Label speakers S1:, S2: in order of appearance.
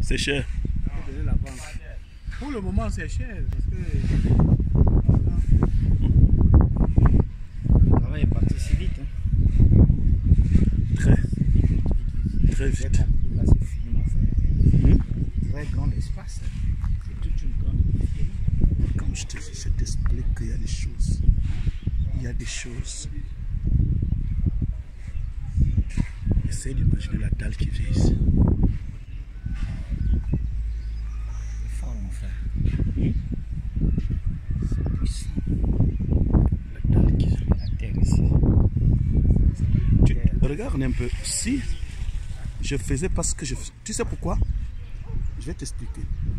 S1: C'est cher.
S2: Pour le moment, c'est cher. Parce que
S3: le travail est parti si vite. Hein.
S1: Très vite.
S3: Là, c'est finement fait. Très grand espace. C'est toute une grande piscine.
S1: Comme je t'explique qu'il y a des choses. Il y a des choses. Essaye d'imaginer la dalle qui vient ici.
S3: C'est fort, mon frère. C'est puissant.
S1: La dalle qui vient.
S3: La terre ici.
S1: Regarde un peu. Si je faisais parce que je... Tu sais pourquoi? Je vais t'expliquer.